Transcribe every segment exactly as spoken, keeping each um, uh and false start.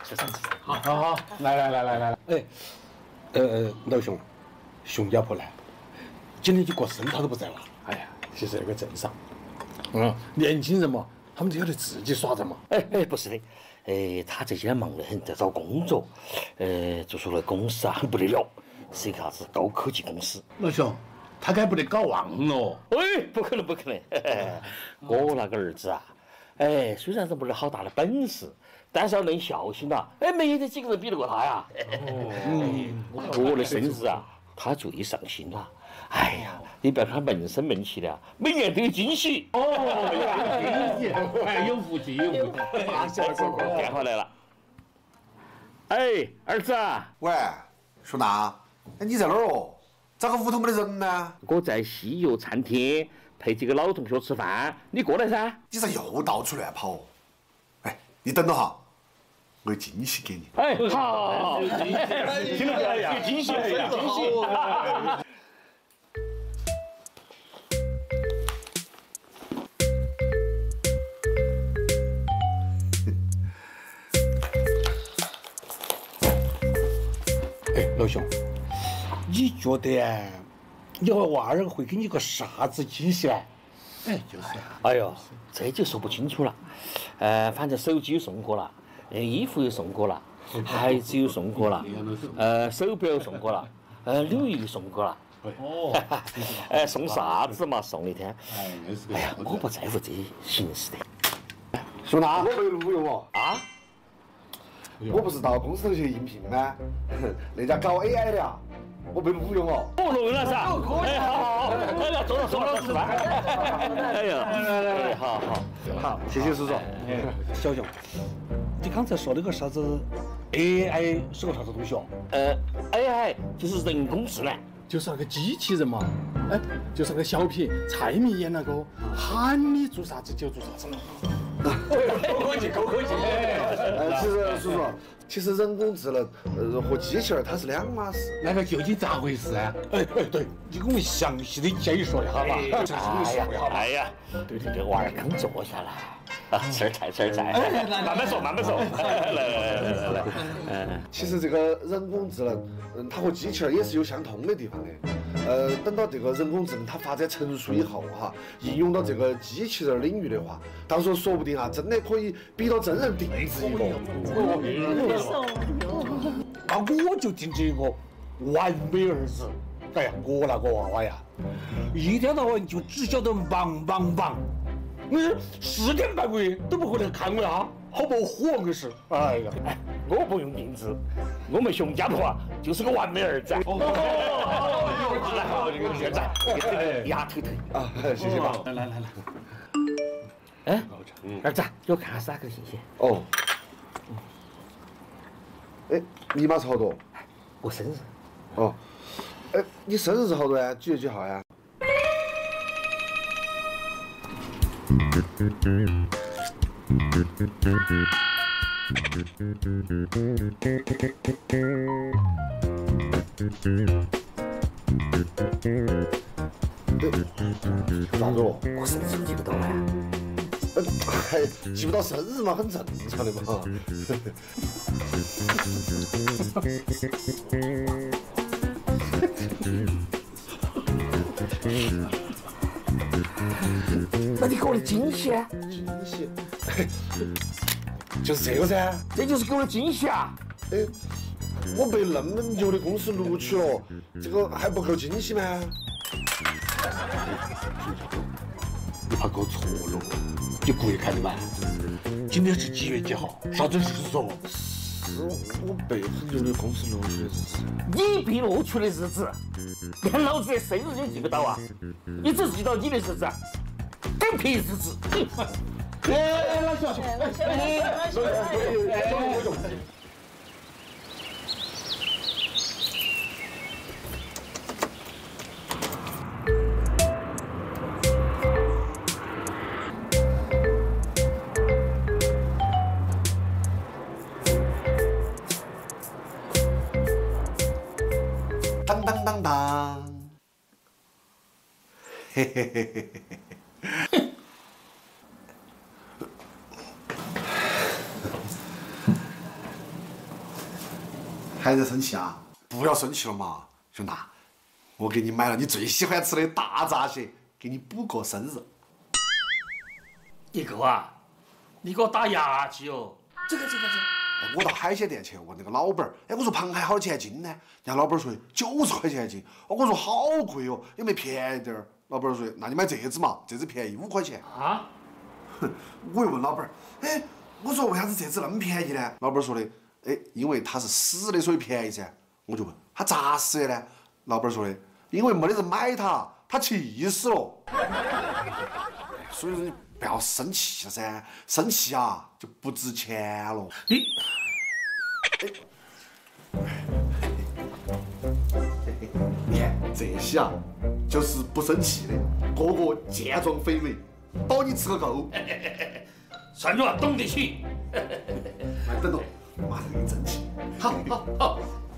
吃饭吃饭。 好，好，好，来来来来来来，哎，呃，老兄，熊家婆呢？今天就过生他都不在了。 哎呀，其实那个镇上， 嗯， 年轻人嘛，他们都晓得自己耍着嘛。 哎哎，不是的，哎，他这些人忙得很，在找工作，呃，就说那公司啊很不得了，是一个啥子高科技公司。 老兄，他该不得搞忘了？ 哎，不可能不可能，嘿嘿我那个儿子啊，哎，虽然是没得好大的本事，但是要论孝心呐，哎，没得几个人比得过他呀。嗯，我的生日啊，他最上心了。哎呀，你不要看他闷声闷气的，每年都有惊喜。 哦，有惊喜，哎，有福气，有福气。 啊，小哥哥，电话来了。哎，儿子啊， 喂，叔大，哎，你在哪儿哦？咋个屋头没得人呢？ 我在西游餐厅陪几个老同学吃饭，你过来噻。 你咋又到处乱跑哦？哎，你等着哈，我有惊喜给你。 哎，好，有惊喜，听到没有？有惊喜，有惊喜。 哎，老兄，你觉得啊，你和娃儿会给你个啥子惊喜呢？哎，就是啊。 哎呦，这就说不清楚了。呃，反正手机又送过了，呃，衣服又送过了，鞋子又送过了，呃，手表又送过了，呃，礼物又送过了。 哦。 哎，送啥子嘛？送一天。 哎，那是个。 哎呀，我不在乎这些形式的。 叔大，我没录用哦。 啊？ 我不是到公司头去应聘吗？那家搞 A I 的呀，我被录用哦。 不录用了噻。哎，好好好，哎呀，坐了坐了，吃饭。哎呀，哎，好好好， 谢谢叔叔。 哎，小熊，你刚才说那个啥子 A I 是个啥子东西哦？ 呃 ，A I 就是人工智能。 就是那个机器人嘛，哎，就是那个小品蔡明演那个，喊你做啥子就做啥子。 高科技，高科技。 呃，其实叔叔，其实人工智能呃和机器人它是两码事。 那个究竟咋回事啊？哎哎，对，你给我们详细的解说一下吧。 哎呀，哎呀，对对对，娃儿刚坐下来，啊，吃点菜，吃点菜，慢慢说，慢慢说。来来来来来来，嗯。 其实这个人工智能，嗯，它和机器人也是有相通的地方的。呃，等到这个人工智能它发展成熟以后哈，应用到这个机器人领域的话，到时候说不定啊，真的可以比到真人定制一个。 那我就定制一个完美儿子。哎呀，我那个娃娃呀，一天到晚就只晓得忙忙忙，你十天半个月都不回来看我呀，好不火硬是。哎呀， 哎，我不用定制，我们熊家婆啊就是个完美儿子。哦，来，好，这个儿子，丫头头啊，谢谢爸。 来来来来， 哎，儿子，给我看下啥个信息？ 哦。哎，密码是好多？ 我生日。 哦。哎，你生日是好多呀？几月几号呀？咋子哦？ 我生日记不到了。 呃，还记不到生日嘛，很正常的嘛。 那你给我的惊喜啊？ 惊喜，就是这个噻。 这就是给我的惊喜啊！ 哎，我被那么牛的公司录取了，这个还不够惊喜吗？ 你怕搞错了，你故意看的嘛？今天是几月几号？啥子日子哦？ 是我被很牛的公司录取的日子。 你被录取的日子，连老子的生日都记不到啊！你只记到你的日子，狗屁日子！ 哎，老小熊，哎，小熊，哎，小熊。 当当当当，嘿嘿嘿嘿嘿。 还在生气啊？不要生气了嘛，兄弟，我给你买了你最喜欢吃的大闸蟹，给你补过生日。 一哥啊，你给我打牙祭哦！这个这个这个。 我到海鲜店去问那个老板儿，哎，我说螃蟹好钱一斤呢？人家老板说九十块钱一斤。哦，我说好贵哦，有没有便宜点儿？老板说，那你买这只嘛，这只便宜五块钱。 啊？ 哼，我又问老板儿，哎，我说为啥子这只那么便宜呢？老板说的，哎，因为它是死的，所以便宜噻。我就问，它咋死的呢？老板说的，因为没得人买它，它气死了。所以说你不要生气噻，生气啊就不值钱了。 你。 你看这些啊，就是不生气的，个个健壮肥美，保你吃个够。 算了，懂得起。 来，等着，马上给你蒸起。好好好。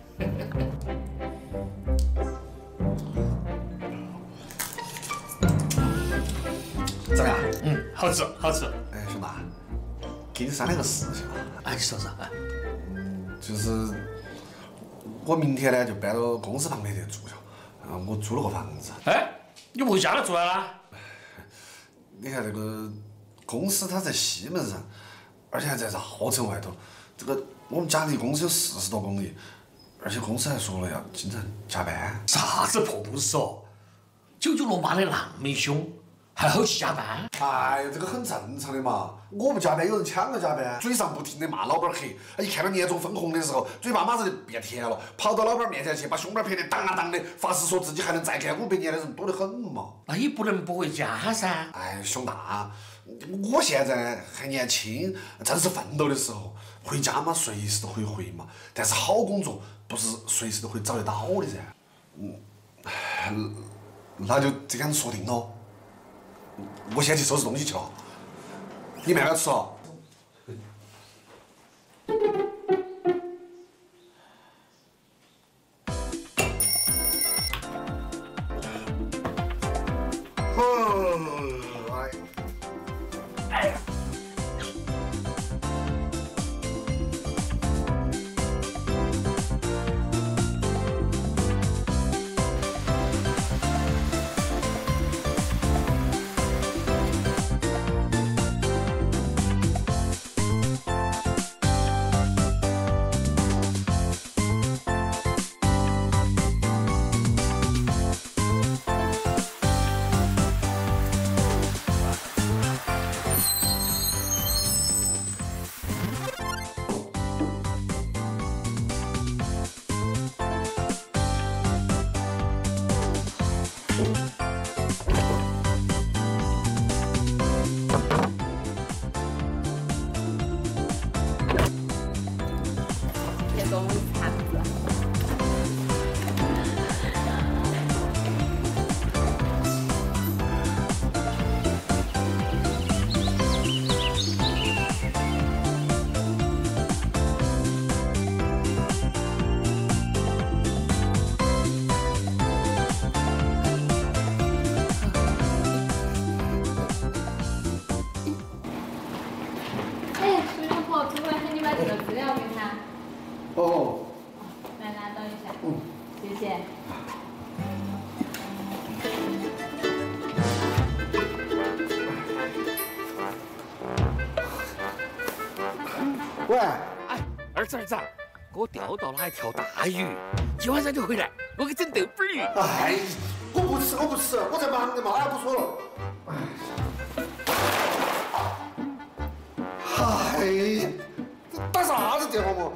咋样？ 嗯，好吃，好吃。 哎，兄弟，给你商量个事情啊。 哎，你说说。 就是我明天呢就搬到公司旁边去住去，嗯，我租了个房子。 哎，你回家来住啊？ 你看这个公司它在西门上，而且还在绕城外头。这个我们家离公司有四十多公里，而且公司还说了要经常加班。 啥子破公司哦？九九六骂的那么凶，还好去加班？ 哎呀，这个很正常的嘛。我不加班，有人抢着加班，嘴上不停的骂老板黑，一看到年终分红的时候，嘴巴马上就变甜了，跑到老板面前去，把胸板拍得当啊当的，发誓说自己还能再干五百年的人多得很嘛。 那也不能不回家噻。 哎，熊大，我现在还年轻，正是奋斗的时候，回家嘛，随时都可以回嘛。但是好工作不是随时都可以找得到的噻。嗯，那就这样说定了。我先去收拾东西去了，你慢点吃哦。哦， 来拿等一下，嗯，谢谢。 喂， 哎，儿子儿子，给我钓到了一条大鱼，今晚上就回来，我给整豆腐鱼。 哎，我不吃，我不吃，我在忙着嘛，哎，不说了。哎，打啥子电话嘛？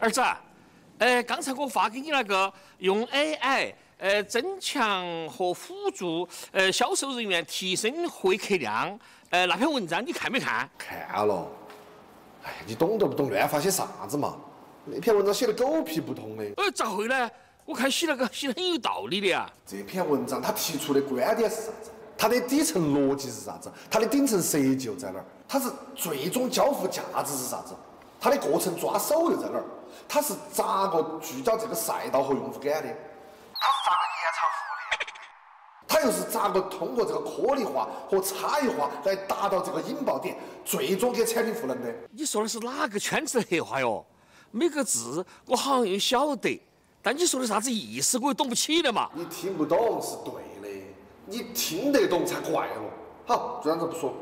儿子，呃，刚才我发给你那个用 A I 呃增强和辅助呃销售人员提升会客量呃那篇文章，你看没看？ 看了。哎，你懂都不懂乱发些啥子嘛？那篇文章写的狗屁不通的。 呃，咋会呢？我看写那个写的很有道理的呀。 这篇文章他提出的观点是啥子？它的底层逻辑是啥子？它的顶层设计又在哪儿？它是最终交付价值是啥子？它的过程抓手又在哪儿？它是咋个聚焦这个赛道和用户感的？它是咋个延长服务的？它又是咋个通过这个颗粒化和差异化来达到这个引爆点，最终给产品赋能的？ 你说的是哪个圈子的黑话哟？每个字我好像又晓得，但你说的啥子意思我又懂不起的嘛。 你听不懂是对的，你听得懂才怪了。好，就让这不说。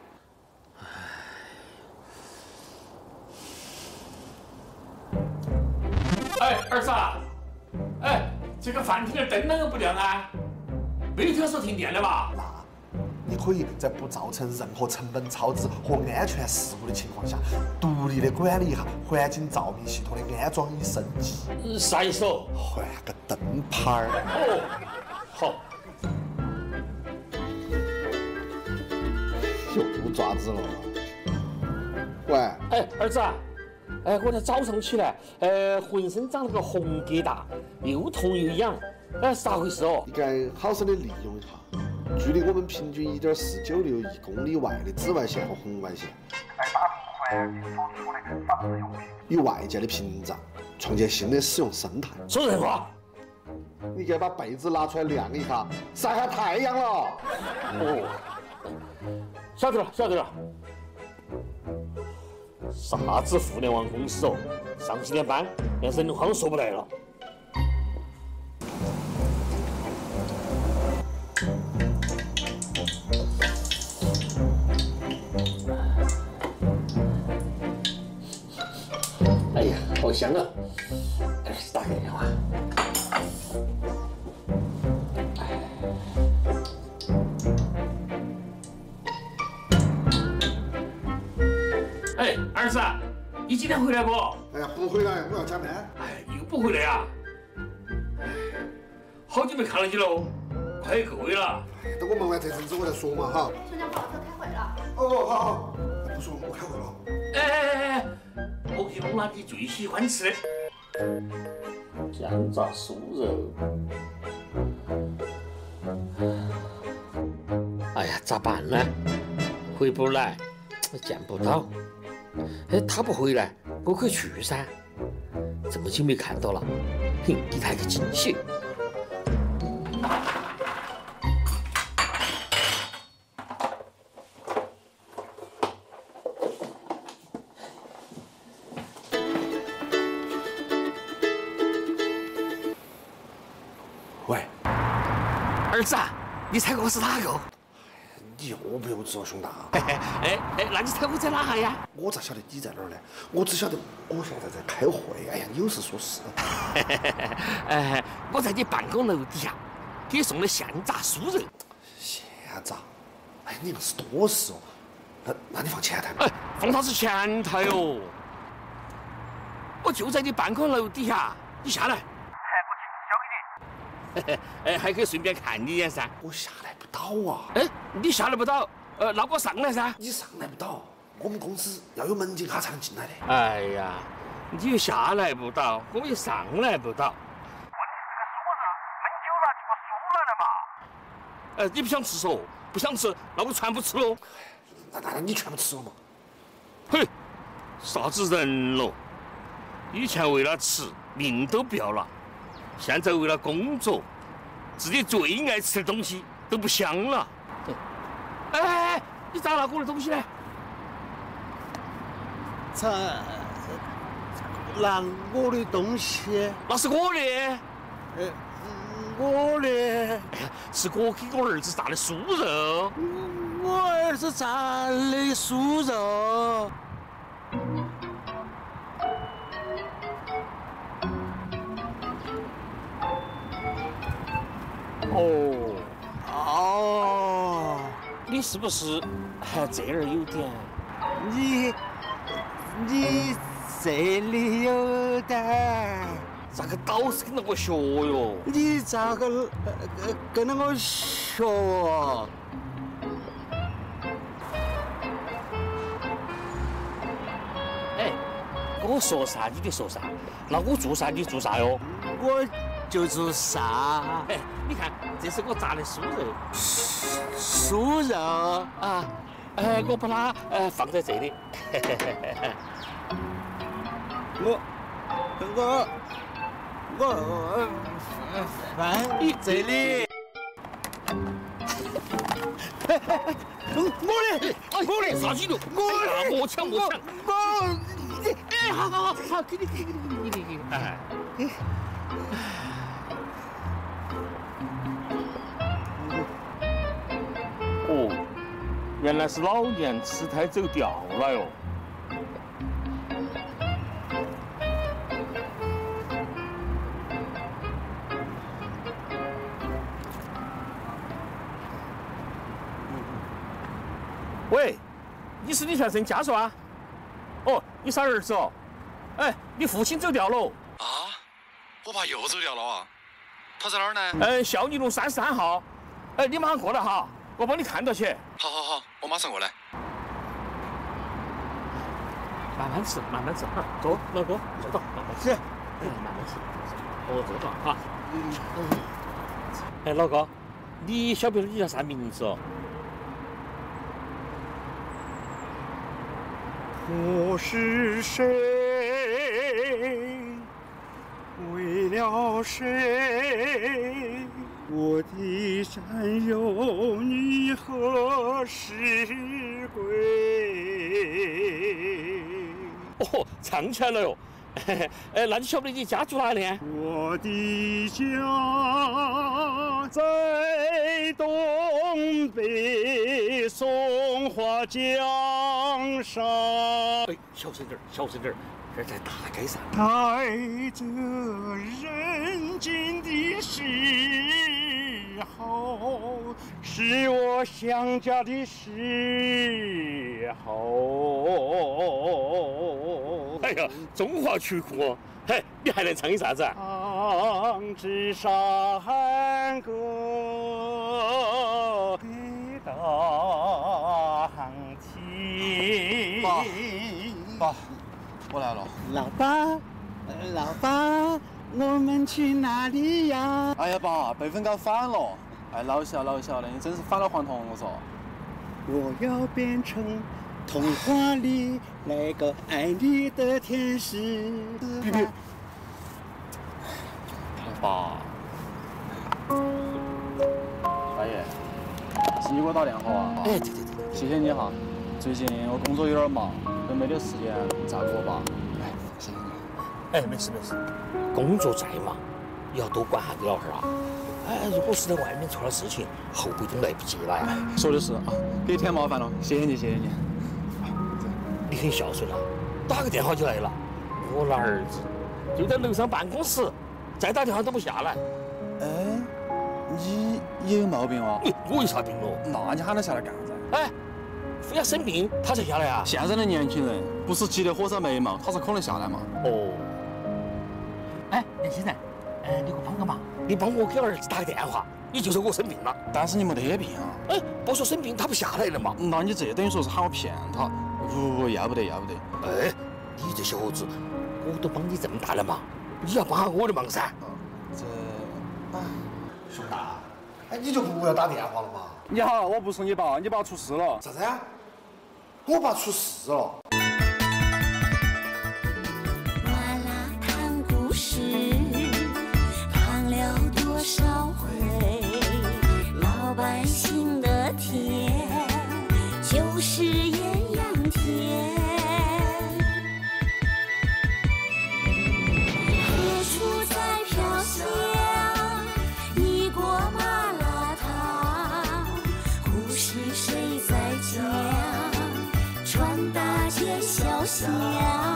哎，儿子，哎，这个饭厅的灯啷个不亮啊？没听说停电的吧？ 那你可以在不造成任何成本超支和安全事故的情况下，独立的管理一下环境照明系统的安装与升级。 啥意思哦？ 换个灯牌儿。 哦，好。 又爪子了。喂， 哎，儿子啊，哎，我在早上起来，呃，浑身长了个红疙瘩，又痛又痒，哎，是咋回事哦？ 应该好生的利用一下。距离我们平均一点四九六亿公里外的紫外线和红外线，来打破环境所处的防治用品与外界的屏障，创建新的使用生态。 说人话。 你该把被子拿出来晾一下，晒下太阳了。 哦，晓得了，晓得了。啥子互联网公司哦？上几天班，连人话都说不来了。哎呀，好香啊！赶紧打个电话。哎，儿子，你今天回来不？ 哎呀，不回来，我要加班。 哎，又不回来呀？哎，好久没看到你喽，快一个月了。 等我忙完这阵子我再说嘛哈。 村长不好意思，开会了。 哦，好好，不说我开会了。 哎哎哎哎，我给你弄了你最喜欢吃的姜炸酥肉。哎呀，咋办呢？回不来，见不到。哎，他不回来，我可以去噻。这么久没看到了，哼，给他一个惊喜。 喂， 儿子，你猜我是哪个？ 你又不幼稚哦，兄弟。 哎哎哎，那你猜我在哪哈呀？ 我咋晓得你在哪儿呢？我只晓得我现在在开会。哎呀，你有事说事。 哎，我在你办公楼底下给你送的现炸酥肉。 现炸？哎，你硬是多事哦。那那你放前台嘛？ 哎，放啥子前台哟？我就在你办公楼底下，你下来。还给我亲自交给你。哎，还可以顺便看你一眼噻。 我下来不到啊。 哎，你下来不到，呃，那我上来噻。 你上来不到，我们公司要有门禁卡才能进来的。 哎呀，你又下来不到，我又上来不到。问题是这个酥肉焖久了就不酥了了嘛。呃，你不想吃嗦？不想吃，那我全部吃喽。 那那你全部吃了嘛？ 嘿，啥子人咯？以前为了吃命都不要了，现在为了工作，自己最爱吃的东西都不香了。哎哎哎，你咋拿我的东西呢？ 咋拿我的东西？ 那是我的。 呃，我的。 哎呀，是我给我儿子炸的酥肉。 我儿子炸的酥肉。 哦哦， 你是不是还这儿有点？ 你你这里有蛋。 咋个老是跟着我学哟？ 你咋个呃跟着我学哦？ 哎，我说啥你就说啥，那我做啥你做啥哟？ 我就做啥？ 哎，你看，这是我炸的酥肉。 酥肉啊，呃，我把它呃放在这里。 我我我放这里。我的， 我的，啥子的？我我抢我抢。 我你哎，好好好好，给你给你给你给你给你。哎。哦，原来是老年痴呆走掉了哟。喂，你是李先生家属啊？哦，你是儿子哦？哎，你父亲走掉了。 啊？我爸又走掉了啊？他在哪儿呢？ 呃，孝义路三十三号。哎，你马上过来哈，我帮你看到起。 好好好，我马上过来。 慢慢吃，慢慢吃哈。坐，老哥，坐到，慢慢吃。哎，慢慢吃。哦，坐到哈。嗯。哎，老哥，你晓不晓得你叫啥名字哦？ 我是谁？为了谁？我的山有你何时归？ 哦，唱起来了哟！哎，那你晓不得你家住哪里呢？ 我的家在东北松花江上。 哎，小声点，小声点，这在大街上。 在这人间的时候，是我想家的时候。 哎呀，中华曲库哦！嘿，你还能唱一啥子啊？ 唱支山歌给荡起。 爸，爸，我来了。 老爸，老爸，我们去哪里呀？ 哎呀，爸，备份搞反了。哎，老小老小的，你真是返老还童，我说。 我要变成童话里那个爱你的天使。 爸，大爷，是你给我打电话啊？ 哎，对对对， 谢谢你哈。最近我工作有点忙，都没得时间照顾我爸。哎，谢谢你。 哎，没事没事，工作再忙，也要多管下你老汉儿啊。哎，如果是在外面出了事情，后悔都来不及了呀。 说的是啊，给你添麻烦了，谢谢你，谢谢你。 你很孝顺啊，打个电话就来了。我那儿子就在楼上办公室，再打电话都不下来。 哎，你也有毛病啊？ 你我有啥病咯？ 那你喊他下来干啥子？ 哎，非要生病他才下来啊？ 现在的年轻人不是急得火烧眉毛，他是可能下来嘛？ 哦。哎，年轻人，哎，你给我帮个忙，你帮我给儿子打个电话，你就说我生病了。 但是你没得病啊。 哎，不说生病他不下来了嘛？ 那你这等于说是喊我骗他？不不，要不得，要不得。 哎，你这小伙子，我都帮你这么大了忙，你要帮下我的忙噻。 这， 哎，兄弟，哎，你就不要打电话了嘛。 你好，我不是你爸，你爸出事了。 啥子呀？我爸出事了。 麻辣烫故事，烫了多少回？老百姓的甜，就是艳阳天。何处在飘香？一锅麻辣烫，故事谁在讲？传大街小巷。